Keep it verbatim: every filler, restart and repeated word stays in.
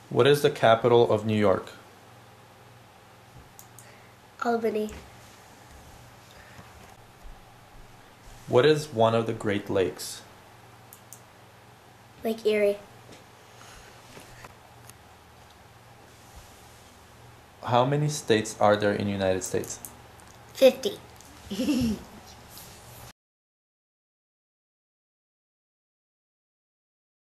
What is the capital of New York? Albany. What is one of the Great Lakes? Lake Erie. How many states are there in the United States? Fifty.